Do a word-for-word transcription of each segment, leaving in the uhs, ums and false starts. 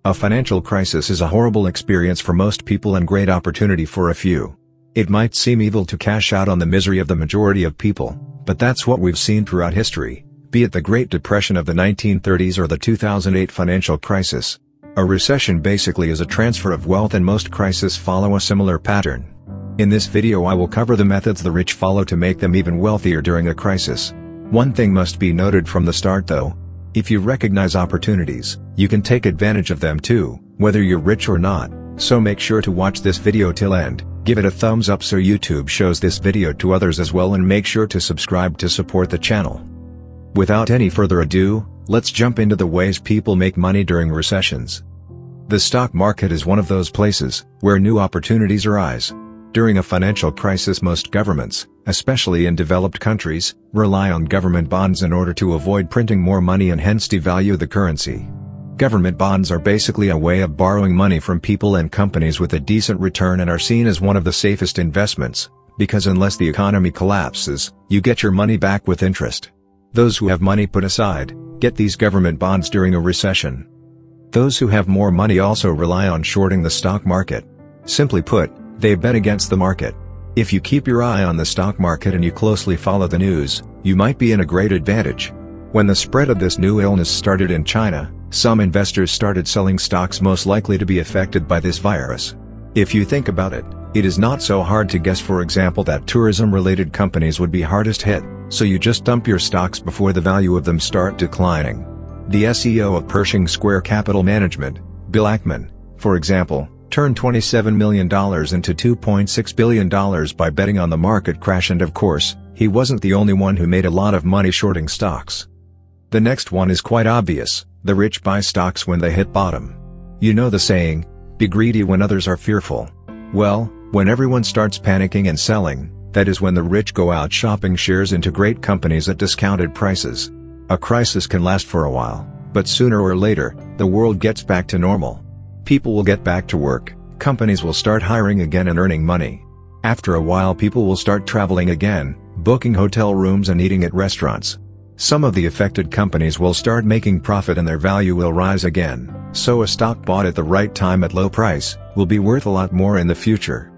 A financial crisis is a horrible experience for most people and great opportunity for a few. It might seem evil to cash out on the misery of the majority of people, but that's what we've seen throughout history, be it the Great Depression of the nineteen thirties or the two thousand eight financial crisis. A recession basically is a transfer of wealth, and most crises follow a similar pattern. In this video I will cover the methods the rich follow to make them even wealthier during a crisis. One thing must be noted from the start though. If you recognize opportunities, you can take advantage of them too, whether you're rich or not, so make sure to watch this video till end, give it a thumbs up so YouTube shows this video to others as well, and make sure to subscribe to support the channel. Without any further ado, let's jump into the ways people make money during recessions. The stock market is one of those places where new opportunities arise. During a financial crisis, most governments, especially in developed countries, rely on government bonds in order to avoid printing more money and hence devalue the currency. Government bonds are basically a way of borrowing money from people and companies with a decent return and are seen as one of the safest investments, because unless the economy collapses, you get your money back with interest. Those who have money put aside, get these government bonds during a recession. Those who have more money also rely on shorting the stock market. Simply put, they bet against the market. If you keep your eye on the stock market and you closely follow the news, you might be in a great advantage. When the spread of this new illness started in China, some investors started selling stocks most likely to be affected by this virus. If you think about it, it is not so hard to guess, for example, that tourism-related companies would be hardest hit, so you just dump your stocks before the value of them start declining. The S E O of Pershing Square Capital Management, Gerd Altmann, for example, turned twenty-seven million dollars into two point six billion dollars by betting on the market crash, and of course, he wasn't the only one who made a lot of money shorting stocks. The next one is quite obvious: the rich buy stocks when they hit bottom. You know the saying, be greedy when others are fearful. Well, when everyone starts panicking and selling, that is when the rich go out shopping shares into great companies at discounted prices. A crisis can last for a while, but sooner or later, the world gets back to normal. People will get back to work, companies will start hiring again and earning money. After a while, people will start traveling again, booking hotel rooms and eating at restaurants. Some of the affected companies will start making profit and their value will rise again, so a stock bought at the right time at low price will be worth a lot more in the future.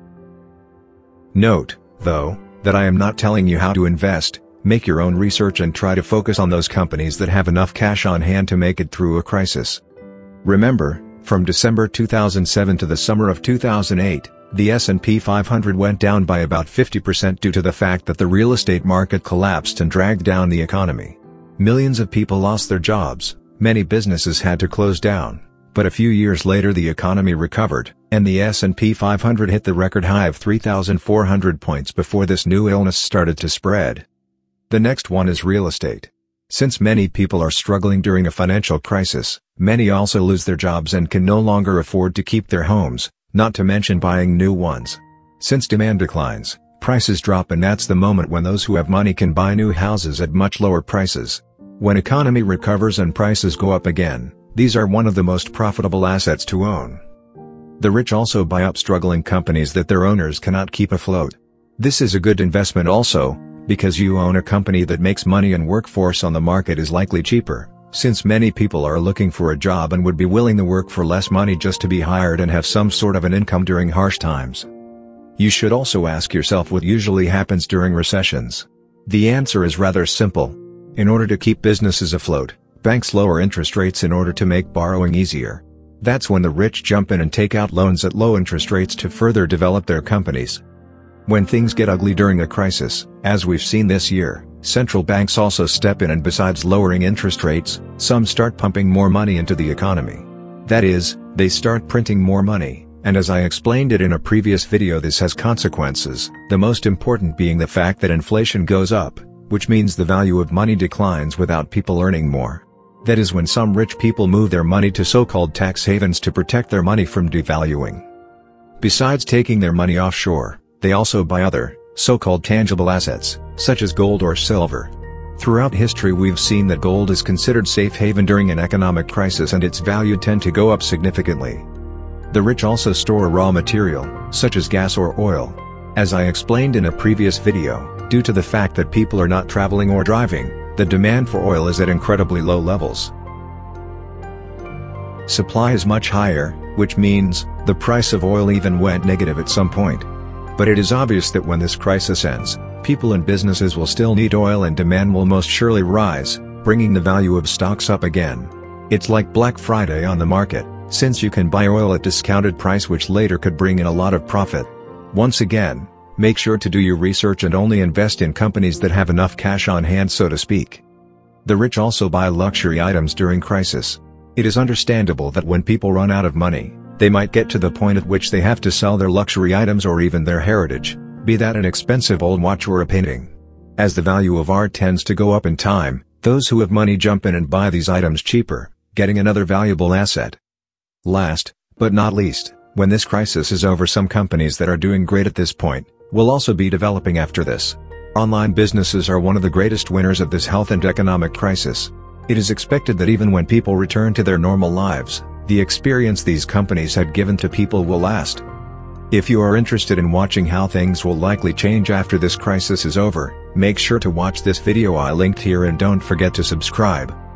Note, though, that I am not telling you how to invest. Make your own research and try to focus on those companies that have enough cash on hand to make it through a crisis. Remember, from December two thousand seven to the summer of two thousand eight, the S and P five hundred went down by about fifty percent due to the fact that the real estate market collapsed and dragged down the economy. Millions of people lost their jobs, many businesses had to close down, but a few years later the economy recovered, and the S and P five hundred hit the record high of three thousand four hundred points before this new illness started to spread. The next one is real estate. Since many people are struggling during a financial crisis, many also lose their jobs and can no longer afford to keep their homes, not to mention buying new ones. Since demand declines, prices drop, and that's the moment when those who have money can buy new houses at much lower prices. When economy recovers and prices go up again, these are one of the most profitable assets to own. The rich also buy up struggling companies that their owners cannot keep afloat. This is a good investment also, because you own a company that makes money and workforce on the market is likely cheaper, since many people are looking for a job and would be willing to work for less money just to be hired and have some sort of an income during harsh times. You should also ask yourself what usually happens during recessions. The answer is rather simple. In order to keep businesses afloat, banks lower interest rates in order to make borrowing easier. That's when the rich jump in and take out loans at low interest rates to further develop their companies. When things get ugly during a crisis, as we've seen this year, central banks also step in, and besides lowering interest rates, some start pumping more money into the economy. That is, they start printing more money, and as I explained it in a previous video, this has consequences, the most important being the fact that inflation goes up, which means the value of money declines without people earning more. That is when some rich people move their money to so-called tax havens to protect their money from devaluing. Besides taking their money offshore, they also buy other, so-called tangible assets, such as gold or silver. Throughout history we've seen that gold is considered safe haven during an economic crisis, and its value tend to go up significantly. The rich also store a raw material, such as gas or oil. As I explained in a previous video, due to the fact that people are not traveling or driving, the demand for oil is at incredibly low levels. Supply is much higher, which means, the price of oil even went negative at some point. But it is obvious that when this crisis ends, people and businesses will still need oil and demand will most surely rise, bringing the value of stocks up again. It's like Black Friday on the market, since you can buy oil at discounted price which later could bring in a lot of profit. Once again, make sure to do your research and only invest in companies that have enough cash on hand, so to speak. The rich also buy luxury items during crisis. It is understandable that when people run out of money, they might get to the point at which they have to sell their luxury items or even their heritage, be that an expensive old watch or a painting. As the value of art tends to go up in time, those who have money jump in and buy these items cheaper, getting another valuable asset. Last, but not least, when this crisis is over, some companies that are doing great at this point, will also be developing after this. Online businesses are one of the greatest winners of this health and economic crisis. It is expected that even when people return to their normal lives, the experience these companies had given to people will last. If you are interested in watching how things will likely change after this crisis is over, make sure to watch this video I linked here and don't forget to subscribe.